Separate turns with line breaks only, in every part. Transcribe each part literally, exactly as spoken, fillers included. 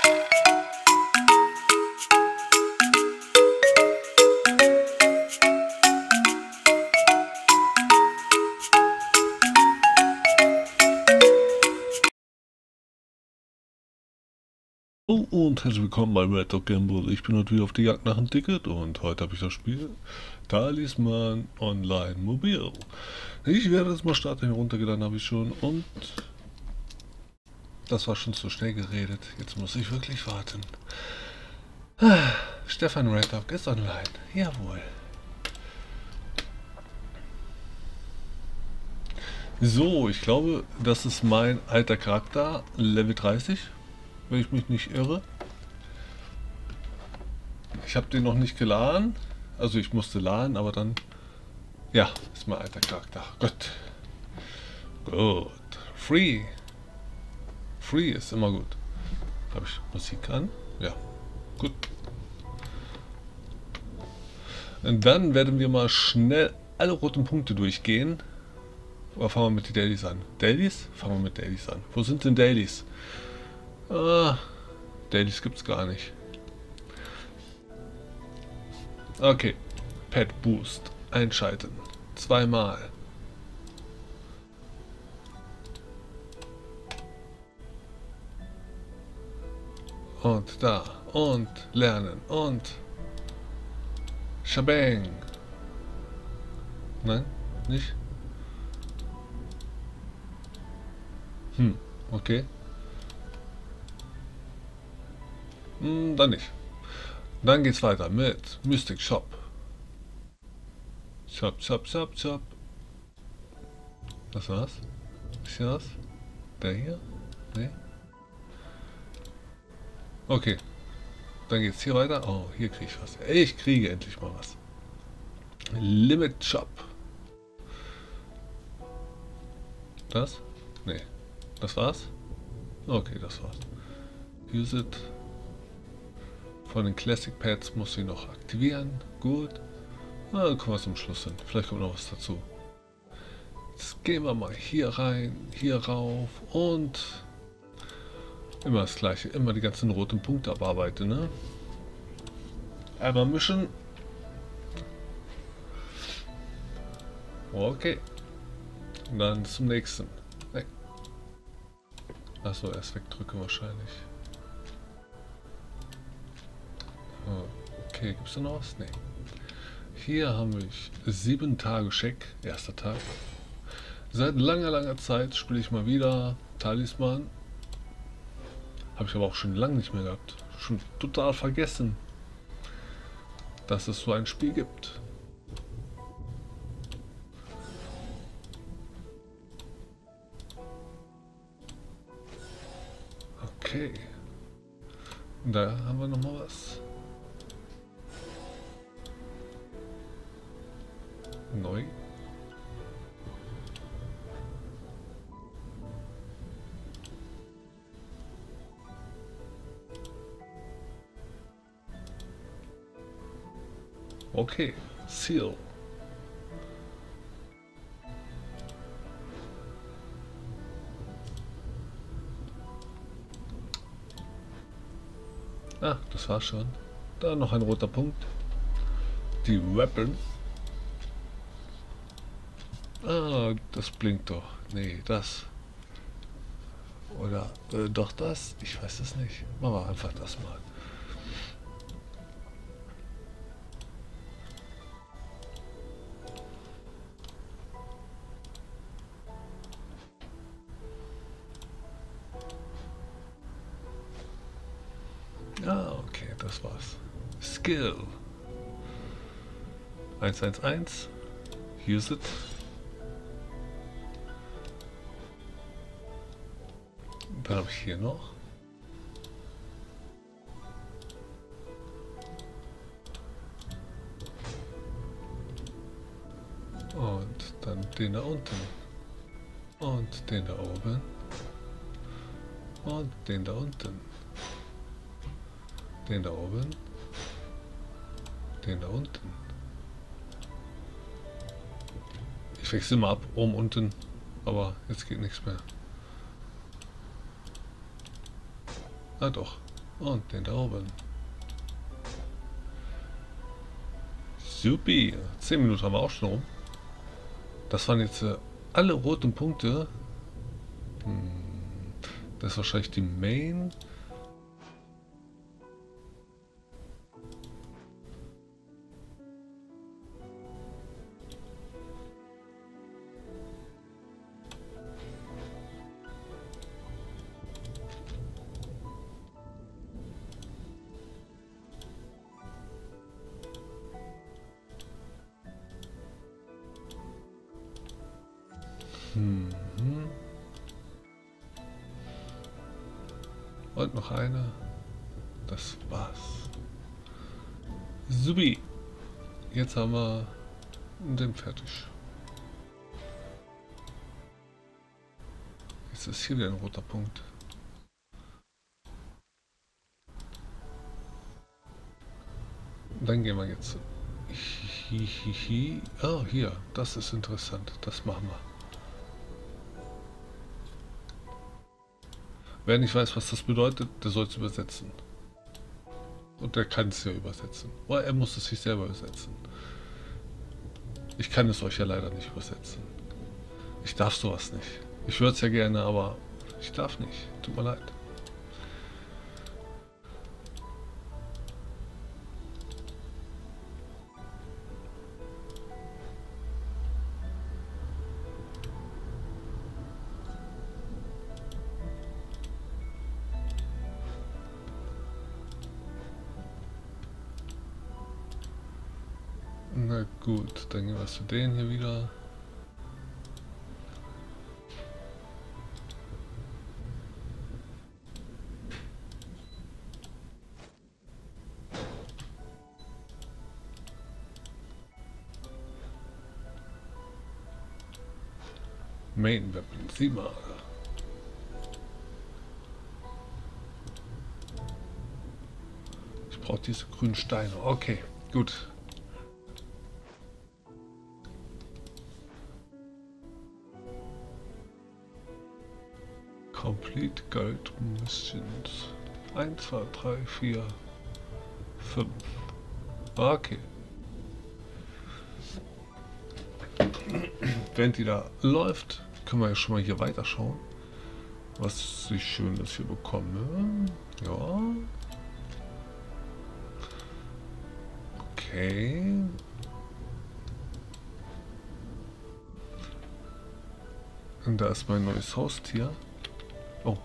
Hallo und herzlich willkommen bei Red Dog Gamble. Ich bin heute wieder auf die Jagd nach einem Ticket und heute habe ich das Spiel Talisman Online Mobil. Ich werde das mal starten, heruntergeladen habe ich schon und das war schon zu schnell geredet. Jetzt muss ich wirklich warten. Ah, Stefan Red Dog ist online. Jawohl. So, ich glaube, das ist mein alter Charakter, Level dreißig. Wenn ich mich nicht irre. Ich habe den noch nicht geladen. Also ich musste laden, aber dann... Ja, ist mein alter Charakter. Gut. Gut. Free. Free ist immer gut. Habe ich Musik an? Ja. Gut. Und dann werden wir mal schnell alle roten Punkte durchgehen. Oder fangen wir mit den Dailies an? Dailies? Fangen wir mit Dailies an. Wo sind denn Dailies? Ah, Dailies gibt's gar nicht. Okay. Pet Boost. Einschalten. Zweimal. Und da. Und lernen. Und Shabang. Nein? Nicht? Hm. Okay. Hm, dann nicht. Dann geht's weiter mit Mystic Shop. Shop, Shop, Shop, Shop. Das war's. Ist hier was? Der hier? Nee. Okay. Dann geht's hier weiter. Oh, hier kriege ich was. Ich kriege endlich mal was. Limit Shop. Das? Nee. Das war's? Okay, das war's. Use it. Von den Classic Pads muss ich noch aktivieren. Gut. Na, dann kommen wir zum Schluss hin. Vielleicht kommt noch was dazu. Jetzt gehen wir mal hier rein, hier rauf und immer das gleiche. Immer die ganzen roten Punkte abarbeiten, ne? Einmal mischen. Okay. Und dann zum nächsten. Weg. Achso, erst wegdrücken wahrscheinlich. Okay, gibt es da noch was? Nee. Hier haben wir sieben Tage Check, erster Tag. Seit langer, langer Zeit spiele ich mal wieder Talisman. Habe ich aber auch schon lange nicht mehr gehabt. Schon total vergessen, dass es so ein Spiel gibt. Okay. Da haben wir noch mal was. Neu. Okay, Seal. Ah, das war schon. Da noch ein roter Punkt. Die Weapon. Ah, das blinkt doch. Nee, das. Oder äh, doch das? Ich weiß es nicht. Machen wir einfach das mal. Ah, okay, das war's. Skill. eins eins eins. Use it. Dann habe ich hier noch. Und dann den da unten. Und den da oben. Und den da unten. Den da oben. Den da unten. Ich wechsle mal ab, oben, unten. Aber jetzt geht nichts mehr. Ah doch. Und den da oben. Supi. zehn Minuten haben wir auch schon rum. Das waren jetzt äh, alle roten Punkte. Hm, das ist wahrscheinlich die Main. Mhm. Und noch eine. Das war's. Subi. Jetzt haben wir den fertig. Jetzt ist hier wieder ein roter Punkt. Und dann gehen wir jetzt. Hihihi. Oh, hier. Das ist interessant. Das machen wir. Wer nicht weiß, was das bedeutet, der soll es übersetzen. Und der kann es ja übersetzen. Oder er muss es sich selber übersetzen. Ich kann es euch ja leider nicht übersetzen. Ich darf sowas nicht. Ich würde es ja gerne, aber ich darf nicht. Tut mir leid. Na gut, dann gehen wir zu denen hier wieder. Main Weapon, sieh mal. Ich brauche diese grünen Steine. Okay, gut. Complete Gold Missions. eins, zwei, drei, vier, fünf. Okay. Während die da läuft, können wir ja schon mal hier weiterschauen, was ich Schönes hier bekomme. Ja. Okay. Und da ist mein neues Haustier. Oh.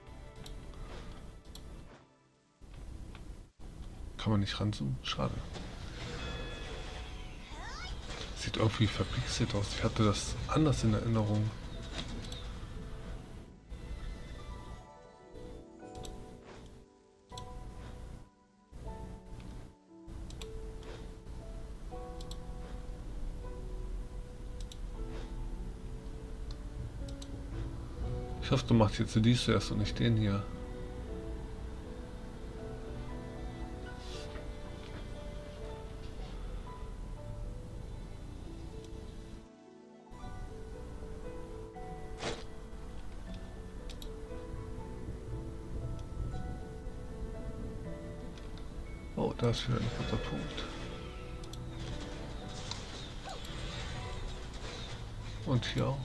Kann man nicht ranzoomen? Schade. Sieht irgendwie verpixelt aus. Ich hatte das anders in Erinnerung. Ich hoffe, du machst jetzt dies zuerst und nicht den hier. Oh, da ist wieder ein guter Punkt. Und hier auch.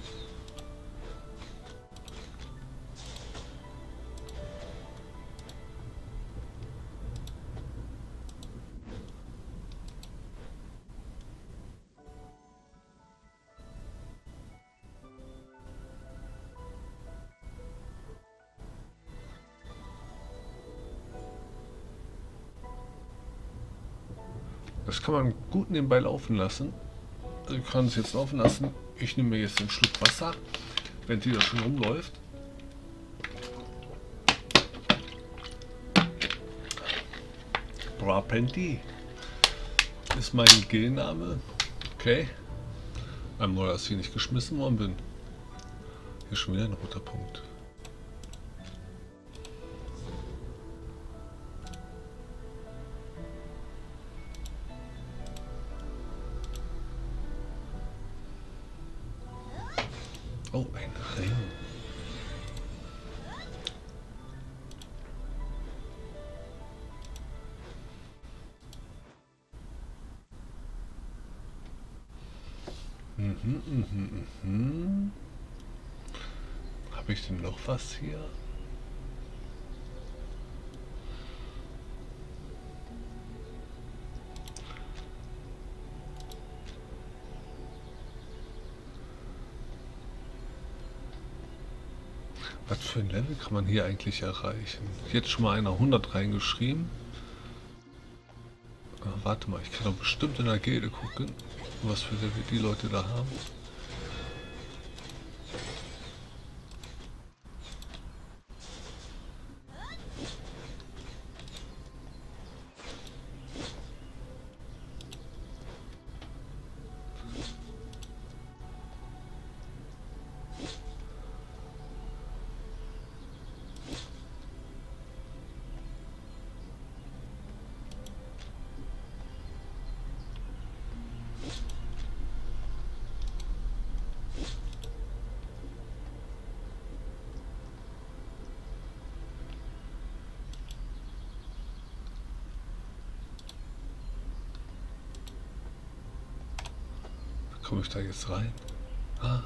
Das kann man gut nebenbei laufen lassen. Ich kann es jetzt laufen lassen. Ich nehme mir jetzt einen Schluck Wasser, wenn die da schon rumläuft. Brapenti ist mein G-Name. Okay. Einmal, dass ich nicht geschmissen worden bin. Hier ist schon wieder ein roter Punkt. Oh, ein Ring. Mhm, mhm, mhm. Habe ich denn noch was hier? Was für ein Level kann man hier eigentlich erreichen? Jetzt schon mal einer hundert reingeschrieben. Ah, warte mal, ich kann doch bestimmt in der Gilde gucken, was für Level die Leute da haben. Komme ich da jetzt rein? Ah.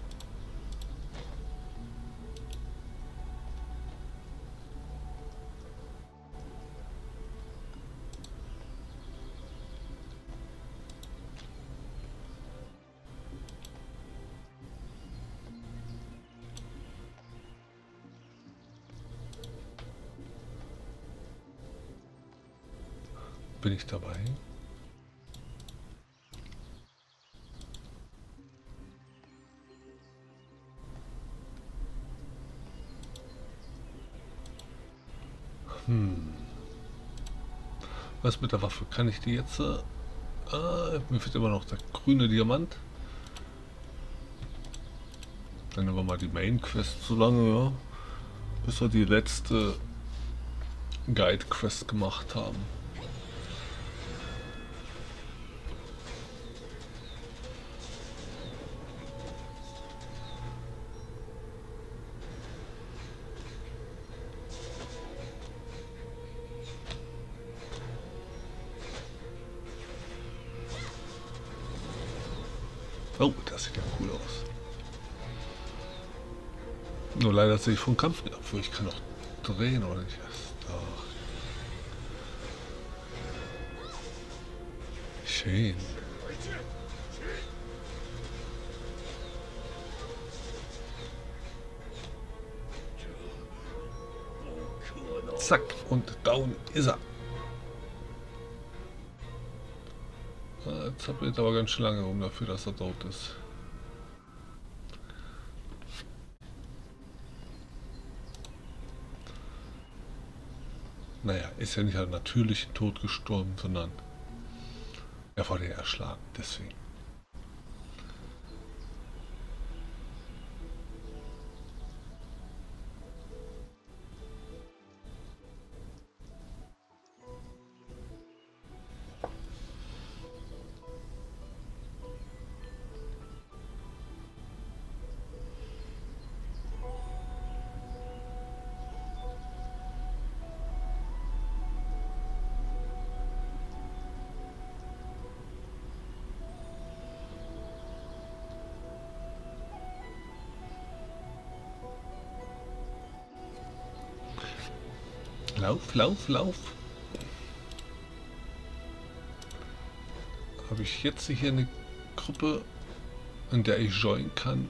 Bin ich dabei? Hm. Was mit der Waffe? Kann ich die jetzt... Äh, ah, mir fehlt immer noch der grüne Diamant. Dann nehmen wir mal die Main Quest so lange, ja, bis wir die letzte Guide Quest gemacht haben. Oh, das sieht ja cool aus. Nur leider sehe ich vom Kampf nicht, obwohl ich kann auch drehen oder nicht. Doch. Schön. Zack, und down ist er. Jetzt zappelt aber ganz schön lange rum dafür, dass er tot ist. Naja, ist ja nicht einen natürlichen Tod gestorben, sondern er wurde erschlagen, deswegen. Lauf, lauf, lauf. Habe ich jetzt hier eine Gruppe, in der ich joinen kann?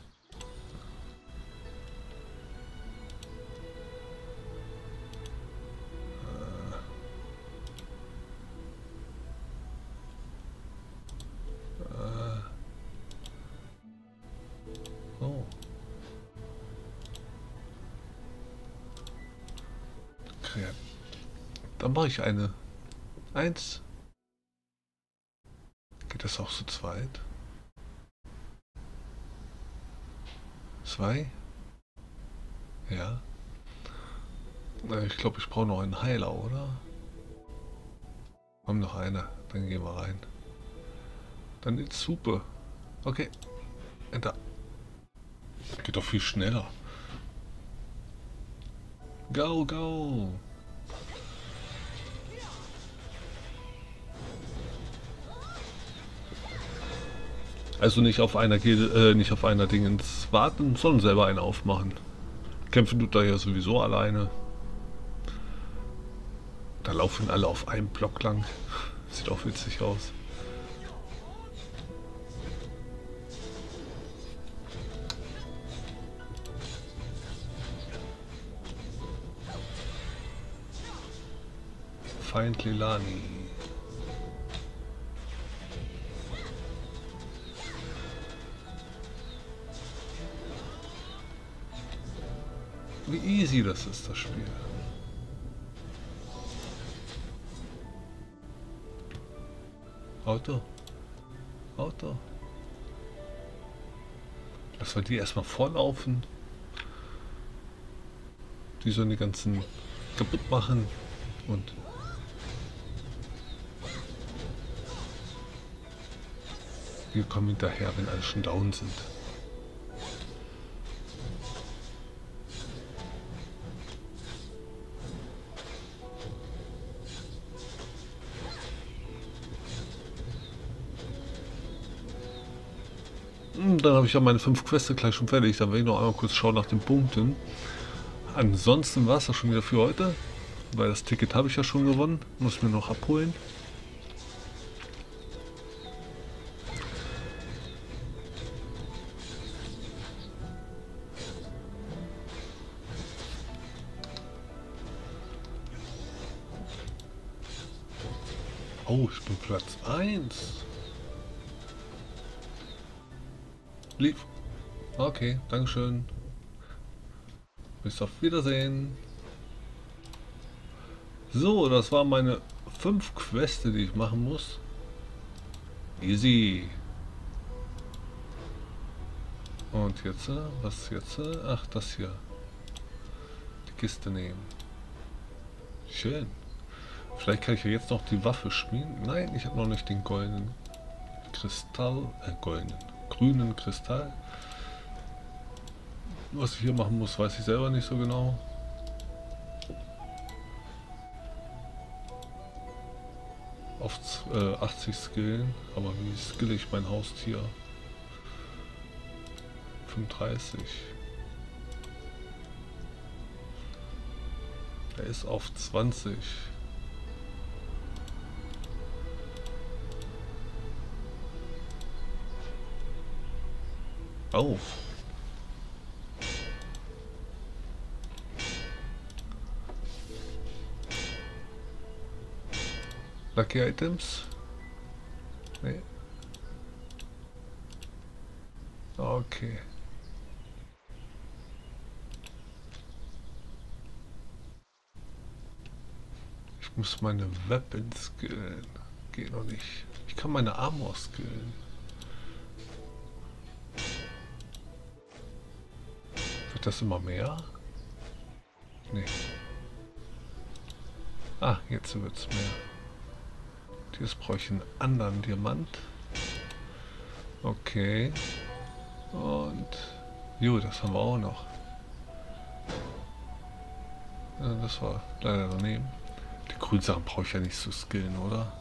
Oh. Dann mache ich eine. Eins. Geht das auch zu zweit? Zwei? Ja. Ich glaube, ich brauche noch einen Heiler, oder? Wir haben noch eine. Dann gehen wir rein. Dann ist super. Okay. Enter. Geht doch viel schneller. Go, go! Also nicht auf einer Gilde, äh, nicht auf einer Dingens warten, sondern selber eine aufmachen. Kämpfen tut er ja sowieso alleine. Da laufen alle auf einem Block lang. Sieht auch witzig aus. Feind Lilani. Wie easy das ist, das Spiel. Auto. Auto. Lass wir die erstmal vorlaufen. Die sollen die ganzen kaputt machen. Und wir kommen hinterher, wenn alle schon down sind. Dann habe ich ja meine fünf Quests gleich schon fertig. Dann werde ich noch einmal kurz schauen nach den Punkten. Ansonsten war es das schon wieder für heute. Weil das Ticket habe ich ja schon gewonnen. Muss ich mir noch abholen. Oh, ich bin Platz eins. Lief. Okay, dankeschön. Bis auf Wiedersehen. So, das waren meine fünf Quests, die ich machen muss. Easy. Und jetzt, was jetzt? Ach, das hier. Die Kiste nehmen. Schön. Vielleicht kann ich ja jetzt noch die Waffe schmieden. Nein, ich habe noch nicht den goldenen Kristall, äh, goldenen, grünen Kristall. Was ich hier machen muss, weiß ich selber nicht so genau. Auf äh, achtzig skillen, aber wie skill ich mein Haustier? fünfunddreißig. Er ist auf zwanzig. Oh. Lucky Items? Nee. Okay. Ich muss meine Weapons skillen. Geht noch nicht. Ich kann meine Armor skillen. Wird das immer mehr? Nee. Ah, jetzt wird es mehr. Jetzt brauche ich einen anderen Diamant. Okay. Und... Jo, das haben wir auch noch. Ja, das war leider daneben. Die grünen Sachen brauche ich ja nicht zu skillen, oder?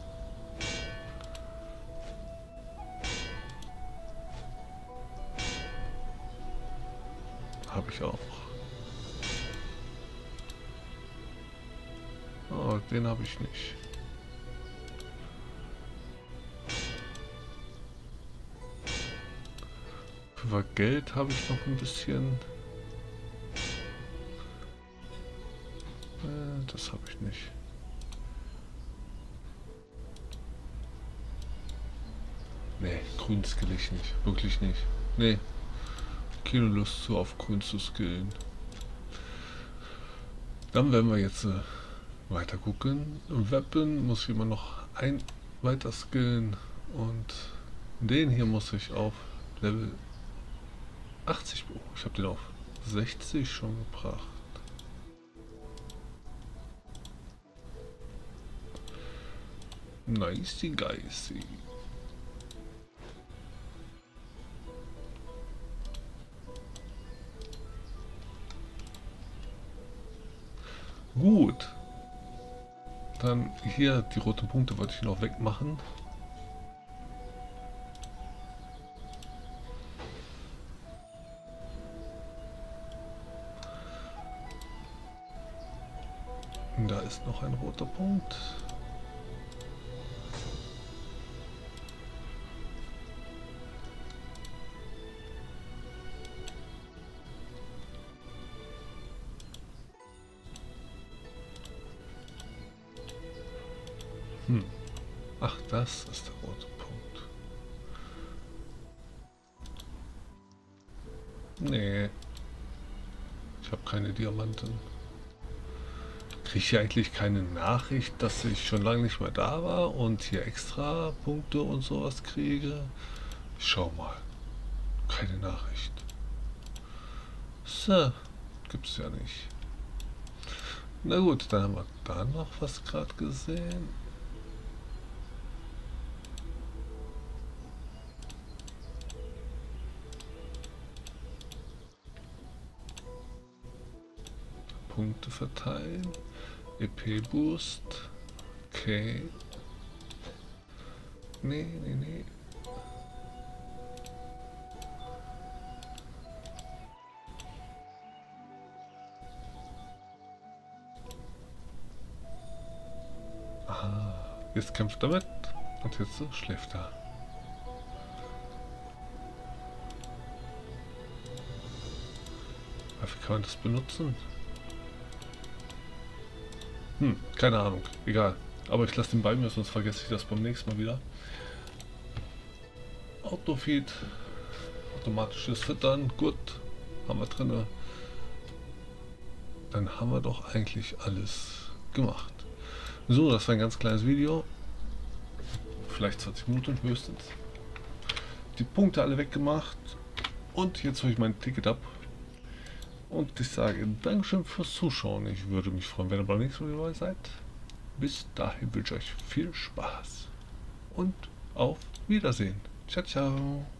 Habe ich auch. Oh, den habe ich nicht. Für Geld habe ich noch ein bisschen. Äh, das habe ich nicht. Nee, grün skill ich nicht. Wirklich nicht. Nee. Keine Lust zu auf grün zu skillen. Dann werden wir jetzt äh, weiter gucken. Im Weapon muss ich immer noch ein weiter skillen. Und den hier muss ich auf Level achtzig. Oh, ich habe den auf sechzig schon gebracht. Nicey geisy. Gut. Dann hier die roten Punkte wollte ich noch wegmachen. Da ist noch ein roter Punkt. Hm. Ach, das ist der rote Punkt. Nee. Ich habe keine Diamanten. Kriege ich hier eigentlich keine Nachricht, dass ich schon lange nicht mehr da war und hier extra Punkte und sowas kriege? Schau mal. Keine Nachricht. So. Gibt's ja nicht. Na gut, dann haben wir da noch was gerade gesehen. Punkte verteilen. E P-Boost. Okay. Nee, nee, nee. Ah, jetzt kämpft er mit und jetzt so schläft er. Wie kann man das benutzen? Hm, keine Ahnung. Egal. Aber ich lasse den bei mir, sonst vergesse ich das beim nächsten Mal wieder. Autofeed. Automatisches Füttern. Gut. Haben wir drin. Dann haben wir doch eigentlich alles gemacht. So, das war ein ganz kleines Video. Vielleicht zwanzig Minuten höchstens. Die Punkte alle weggemacht. Und jetzt hole ich mein Ticket ab. Und ich sage Dankeschön fürs Zuschauen. Ich würde mich freuen, wenn ihr beim nächsten Mal dabei seid. Bis dahin wünsche ich euch viel Spaß. Und auf Wiedersehen. Ciao, ciao.